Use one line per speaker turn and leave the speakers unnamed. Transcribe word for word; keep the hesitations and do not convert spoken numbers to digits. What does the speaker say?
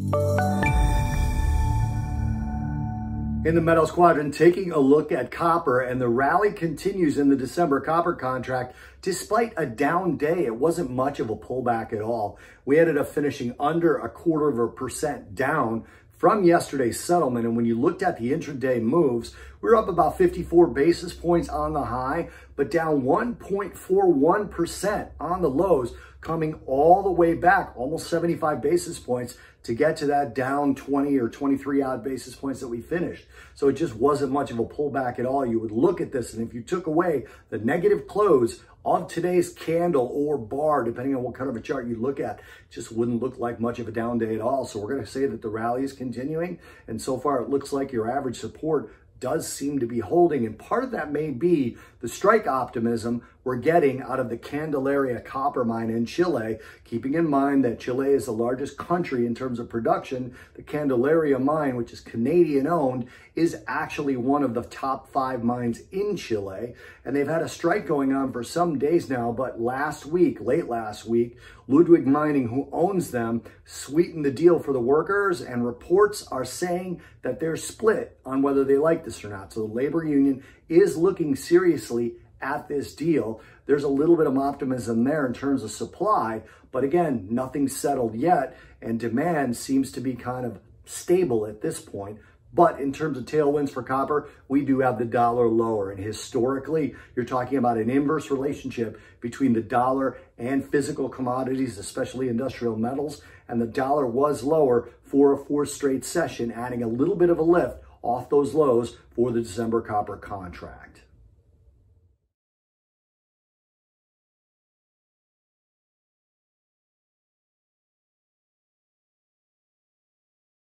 In the metals quadrant, taking a look at copper, and the rally continues in the December copper contract. Despite a down day, it wasn't much of a pullback at all. We ended up finishing under a quarter of a percent down from yesterday's settlement. And when you looked at the intraday moves, we were up about fifty-four basis points on the high, but down one point four one percent on the lows, coming all the way back, almost seventy-five basis points to get to that down twenty or twenty-three odd basis points that we finished. So it just wasn't much of a pullback at all. You would look at this, and if you took away the negative close of today's candle or bar, depending on what kind of a chart you look at, it just wouldn't look like much of a down day at all. So we're going to say that the rally is continuing, and so far it looks like your average support does seem to be holding, and part of that may be the strike optimism we're getting out of the Candelaria copper mine in Chile. Keeping in mind that Chile is the largest country in terms of production, the Candelaria mine, which is Canadian owned, is actually one of the top five mines in Chile, and they've had a strike going on for some days now. But last week, late last week, Ludwig Mining, who owns them, sweetened the deal for the workers, and reports are saying that they're split on whether they like this or not. So the labor union is looking seriously at this deal. There's a little bit of optimism there in terms of supply, but again, nothing's settled yet, and demand seems to be kind of stable at this point. But in terms of tailwinds for copper, we do have the dollar lower, and historically, you're talking about an inverse relationship between the dollar and physical commodities, especially industrial metals, and the dollar was lower for a fourth straight session, adding a little bit of a lift off those lows for the December copper contract.